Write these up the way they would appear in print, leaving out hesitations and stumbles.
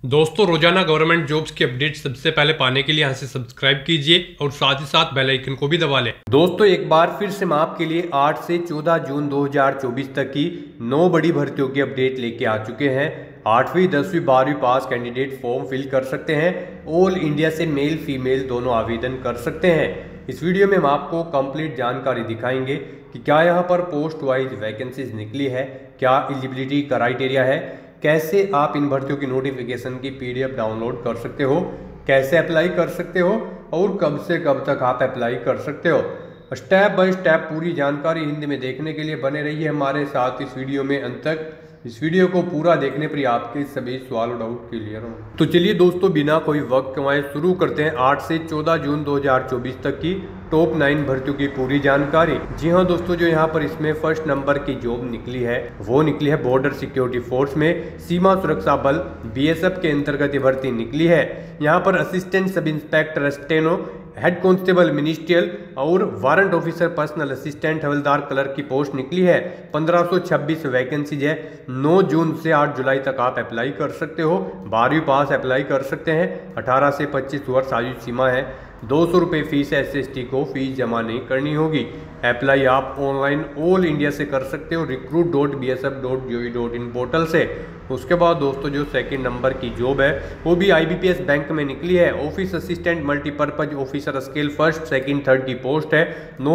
दोस्तों रोजाना government jobs की अपडेट सबसे पहले पाने के लिए यहाँ से सब्सक्राइब कीजिए और साथ ही साथ बेल आइकन को भी दबा लें। दोस्तों एक बार फिर से मैं आपके लिए 8 से 14 जून 2024 तक की 9 बड़ी भर्तियों की अपडेट लेके आ चुके हैं। 8वीं 10वीं 12वीं पास कैंडिडेट फॉर्म फिल कर सकते हैं। ऑल इंडिया से मेल फीमेल दोनों आवेदन कर सकते हैं। इस वीडियो में हम आपको कंप्लीट जानकारी दिखाएंगे कि क्या यहाँ पर पोस्ट वाइज वैकेंसीज निकली है, क्या एलिजिबिलिटी क्राइटेरिया है, कैसे आप इन भर्तियों की नोटिफिकेशन की PDF डाउनलोड कर सकते हो, कैसे अप्लाई कर सकते हो और कब से कब तक आप अप्लाई कर सकते हो। स्टेप बाय स्टेप पूरी जानकारी हिंदी में देखने के लिए बने रहिए हमारे साथ इस वीडियो में अंत तक। इस वीडियो को पूरा देखने पर ही आपके सभी सवाल और डाउट क्लियर हो। तो चलिए दोस्तों बिना कोई वक्त गंवाए शुरू करते हैं 8 से 14 जून 2024 तक की टॉप 9 भर्तियों की पूरी जानकारी। जी हाँ दोस्तों, जो यहाँ पर इसमें फर्स्ट नंबर की जॉब निकली है वो निकली है बॉर्डर सिक्योरिटी फोर्स में सीमा सुरक्षा बल BSF के अंतर्गत ये भर्ती निकली है। यहाँ पर assistant sub inspector steno, head constable ministerial और वारंट ऑफिसर पर्सनल असिस्टेंट हवलदार क्लर्क की पोस्ट निकली है। 1526 वैकेंसीज है। 9 जून से 8 जुलाई तक आप अप्लाई कर सकते हो। 12वीं पास अप्लाई कर सकते हैं। 18 से 25 वर्ष आयु सीमा है। 200 रुपये फीस है। SST को फीस जमा नहीं करनी होगी। अप्लाई आप ऑनलाइन ऑल इंडिया से कर सकते हो recruit.bsf.gov.in पोर्टल से। उसके बाद दोस्तों जो सेकंड नंबर की जॉब है वो भी IBPS बैंक में निकली है। Office assistant multipurpose officer scale first second third की पोस्ट है।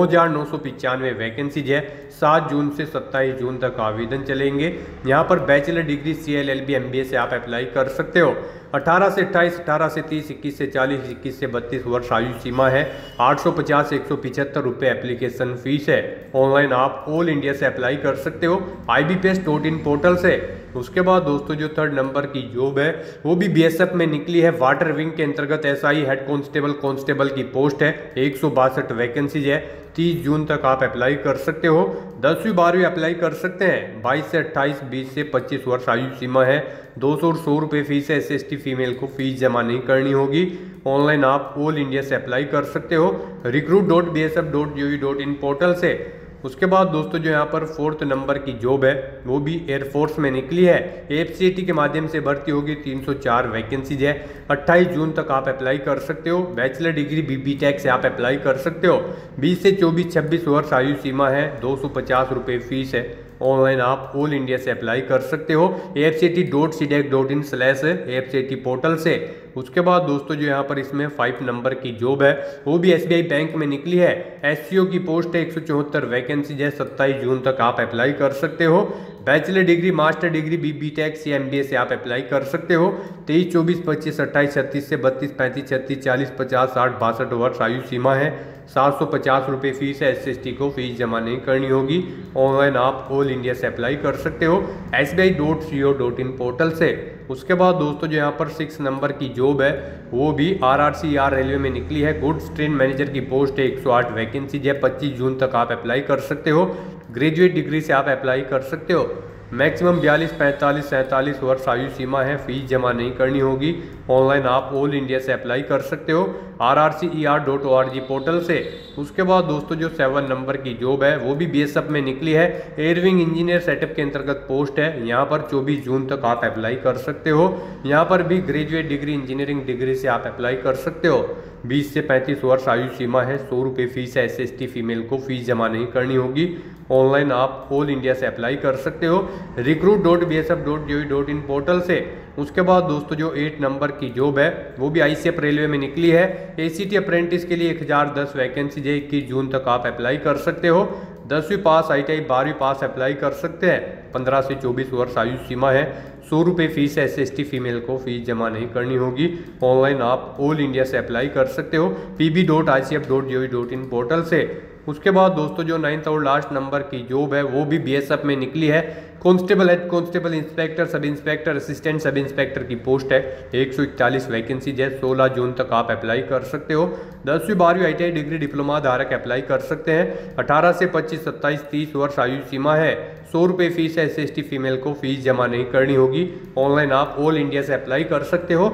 9,995 वैकेंसीज है। 7 जून से 27 जून तक आवेदन चलेंगे। यहाँ पर बैचलर डिग्री CLLB MBA से आप अप्लाई कर सकते हो। 18 से 28, 18 से 30, 21 से 40, 21 से 32 वर्ष आयु सीमा है। 850 से 175 रुपये एप्लीकेशन फीस है। ऑनलाइन आप ऑल इंडिया से अप्लाई कर सकते हो IBPS.in पोर्टल से। उसके बाद दोस्तों जो थर्ड नंबर की जॉब है वो भी BSF में निकली है। वाटर विंग के अंतर्गत SI हेड कांस्टेबल की पोस्ट है। 162 वैकेंसीज है। 30 जून तक आप अप्लाई कर सकते हो। 10वीं 12वीं अप्लाई कर सकते हैं। 22 से 28, 20 से 25 वर्ष आयु सीमा है। 200 रुपये फीस है। SST फीमेल को फीस जमा नहीं करनी होगी। ऑनलाइन आप ऑल इंडिया से अप्लाई कर सकते हो recruit.bsf.gov.in पोर्टल से। उसके बाद दोस्तों जो यहाँ पर फोर्थ नंबर की जॉब है वो भी एयरफोर्स में निकली है। FCT के माध्यम से भर्ती होगी। 304 वैकेंसीज है। 28 जून तक आप अप्लाई कर सकते हो। बैचलर डिग्री BTech से आप अप्लाई कर सकते हो। 20 से 24, 26 वर्ष आयु सीमा है। 250 रुपये फीस है। ऑनलाइन आप ऑल इंडिया से अप्लाई कर सकते हो fct.cdec.in/fct पोर्टल से। उसके बाद दोस्तों जो यहाँ पर इसमें 5 नंबर की जॉब है वो भी SBI बैंक में निकली है। SCO की पोस्ट है। 174 वैकेंसीज है। 27 जून तक आप अप्लाई कर सकते हो। Bachelor degree master degree BTech से MBA से आप अप्लाई कर सकते हो। 23, 24, 25, 28, 36 से 32, 35, 36, 40, 50, 60, 62 वर्ष आयु सीमा है। 750 रुपये फीस है। SST को फीस जमा नहीं करनी होगी। ऑनलाइन आप ऑल इंडिया से अप्लाई कर सकते हो SBI.co.in पोर्टल से। उसके बाद दोस्तों जो यहाँ पर 6 नंबर की जॉब है वो भी RRCR रेलवे में निकली है। गुड्स ट्रेन मैनेजर की पोस्ट है। 108 वैकेंसीज है। 25 जून तक आप अप्लाई कर सकते हो। ग्रेजुएट डिग्री से आप अप्लाई कर सकते हो। मैक्सिमम 42, 45, 47 वर्ष आयु सीमा है। फीस जमा नहीं करनी होगी। ऑनलाइन आप ऑल इंडिया से अप्लाई कर सकते हो rrcer.org पोर्टल से। उसके बाद दोस्तों जो 7 नंबर की जॉब है वो भी BSF में निकली है। एयरविंग इंजीनियर सेटअप के अंतर्गत पोस्ट है। यहाँ पर 24 जून तक आप अप्लाई कर सकते हो। यहाँ पर भी ग्रेजुएट डिग्री इंजीनियरिंग डिग्री से आप अप्लाई कर सकते हो। 20 से 35 वर्ष आयु सीमा है। 100 रुपये फीस है। SST फीमेल को फीस जमा नहीं करनी होगी। ऑनलाइन आप ऑल इंडिया से अप्लाई कर सकते हो recruit.bsf.gov.in पोर्टल से। उसके बाद दोस्तों जो 8 नंबर की जॉब है वो भी ICF रेलवे में निकली है। ACT अप्रेंटिस के लिए 1010 वैकेंसी है। 21 जून तक आप अप्लाई कर सकते हो। 10वीं पास ITI 12वीं पास अप्लाई कर सकते हैं। 15 से 24 वर्ष आयु सीमा है। 100 रुपये फीस है। SST फीमेल को फीस जमा नहीं करनी होगी। ऑनलाइन आप ऑल इंडिया से अप्लाई कर सकते हो pb.icf.gov.in पोर्टल से। उसके बाद दोस्तों जो 9th और लास्ट नंबर की जॉब है वो भी BSF में निकली है। Constable head constable inspector sub inspector assistant sub inspector की पोस्ट है। 141 वैकेंसीज है। 16 जून तक आप अप्लाई कर सकते हो। 10वीं 12वीं ITI डिग्री डिप्लोमा धारक अप्लाई कर सकते हैं। 18 से 25, 27, 30 वर्ष आयु सीमा है। 100 रुपये फीस है। SST फीमेल को फीस जमा नहीं करनी होगी। ऑनलाइन आप ऑल इंडिया से अप्लाई कर सकते हो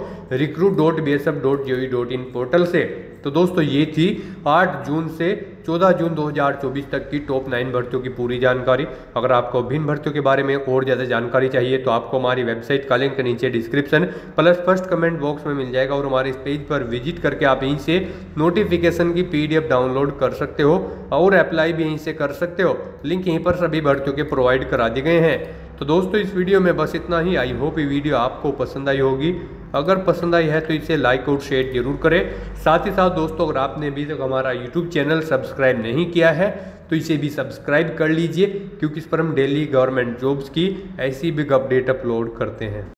recruit.bsf.gov.in पोर्टल से। तो दोस्तों ये थी 8 जून से 14 जून 2024 तक की टॉप 9 भर्तियों की पूरी जानकारी। अगर आपको भिन्न भर्तियों के बारे बारे में और ज़्यादा जानकारी चाहिए तो आपको हमारी वेबसाइट का लिंक नीचे description plus first comment box में मिल जाएगा और हमारे इस पेज पर विजिट करके आप यहीं से नोटिफिकेशन की PDF डाउनलोड कर सकते हो और अप्लाई भी यहीं से कर सकते हो। लिंक यहीं पर सभी भर्तियों के प्रोवाइड करा दिए गए हैं। तो दोस्तों इस वीडियो में बस इतना ही। आई होप ये वीडियो आपको पसंद आई होगी। अगर पसंद आई है तो इसे लाइक और शेयर जरूर करें। साथ ही साथ दोस्तों अगर आपने अभी तक हमारा YouTube चैनल सब्सक्राइब नहीं किया है तो इसे भी सब्सक्राइब कर लीजिए, क्योंकि इस पर हम डेली गवर्नमेंट जॉब्स की ऐसी बिग अपडेट अपलोड करते हैं।